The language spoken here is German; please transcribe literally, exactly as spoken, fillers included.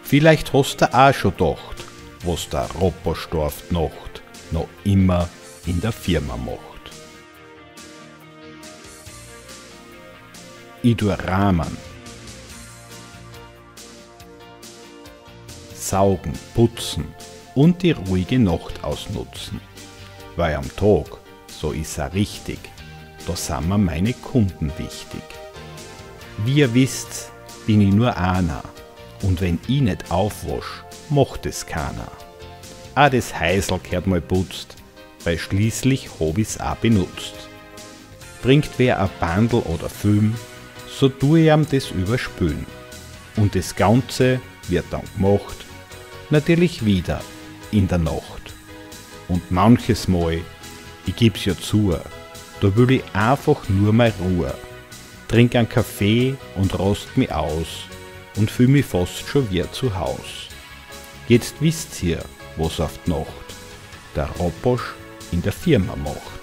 Vielleicht hast du auch schon gedacht, was der Robosch darf Nacht noch immer in der Firma macht. Ich tu Rahmen, saugen, putzen und die ruhige Nacht ausnutzen. Weil am Tag, so ist er richtig, da sind mir meine Kunden wichtig. Wie ihr wisst, bin ich nur einer und wenn ich nicht aufwasch, macht es keiner. Auch das Häusl gehört mal putzt, weil schließlich hab ich's auch benutzt. Bringt wer ein Bandel oder Film, so tue ich ihm das überspülen. Und das Ganze wird dann gemacht, natürlich wieder in der Nacht. Und manches Mal, ich geb's ja zu, da will ich einfach nur mal Ruhe. Trink einen Kaffee und rast mich aus und fühl mich fast schon wieder zu Haus. Jetzt wisst ihr, was auf die Nacht der Robosch in der Firma macht.